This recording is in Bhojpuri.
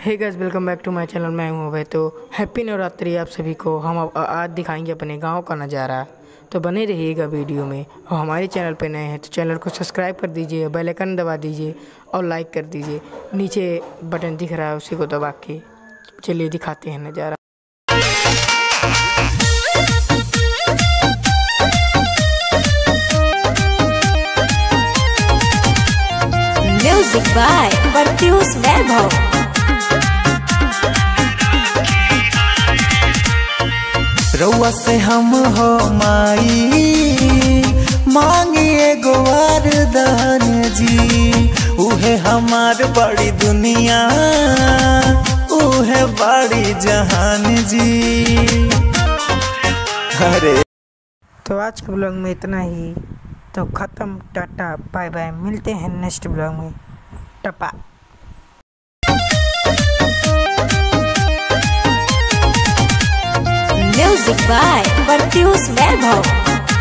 हे guys, welcome back to my channel. मैं हूँ अभय। तो हैप्पी नवरात्रि आप सभी को। हम आज दिखाएंगे अपने गांव का नज़ारा, तो बने रहिएगा वीडियो में। और हमारे चैनल पे नए हैं तो चैनल को सब्सक्राइब कर दीजिए, बेल आइकन दबा दीजिए और लाइक कर दीजिए। नीचे बटन दिख रहा है उसी को दबा के चलिए दिखाते हैं नज़ारा। Music by Pratyush Vaibhav. रउआ से हम हो माई मांगिए गोवारदान जी। उहे हमार बड़ी दुनिया, उहे बड़ी जहान जी। अरे तो आज के ब्लॉग में इतना ही। तो ख़त्म, टाटा बाय बाय। मिलते हैं नेक्स्ट ब्लॉग में। टपा। Music by Pratyush Vaibhav.